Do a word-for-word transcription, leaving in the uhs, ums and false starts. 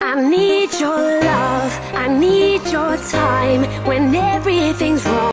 I need your love, I need your time when everything's wrong.